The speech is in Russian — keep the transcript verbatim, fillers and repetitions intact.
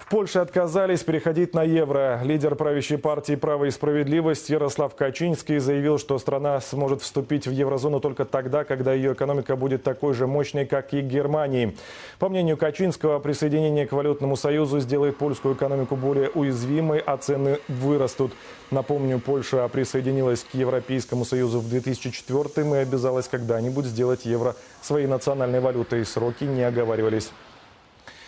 В Польше отказались переходить на евро. Лидер правящей партии «Право и справедливость» Ярослав Качинский заявил, что страна сможет вступить в еврозону только тогда, когда ее экономика будет такой же мощной, как и Германии. По мнению Качинского, присоединение к валютному союзу сделает польскую экономику более уязвимой, а цены вырастут. Напомню, Польша присоединилась к Европейскому союзу в две тысячи четвёртом и обязалась когда-нибудь сделать евро своей национальной валютой. Сроки не оговаривались.